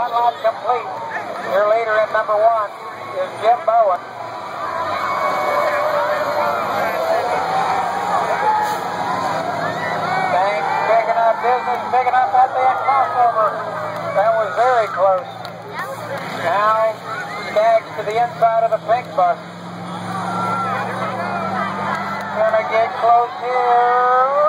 One lap complete. Your leader at number 1 is Jim Bowen. Thanks, picking up business, picking up at the crossover. That was very close. Now, Skaggs to the inside of the pink bus. Gonna get close here.